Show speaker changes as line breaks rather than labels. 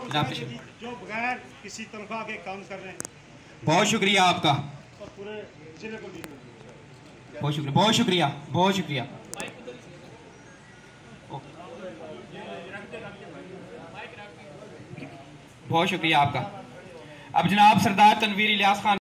जनाब
जो बगैर किसी तनख्वाह के काम कर रहे हैं।
बहुत शुक्रिया आपका,
पूरे जिले को
बहुत शुक्रिया, बहुत शुक्रिया, बहुत शुक्रिया। बहुत शुक्रिया आपका। अब जनाब सरदार तनवीर इलियास खान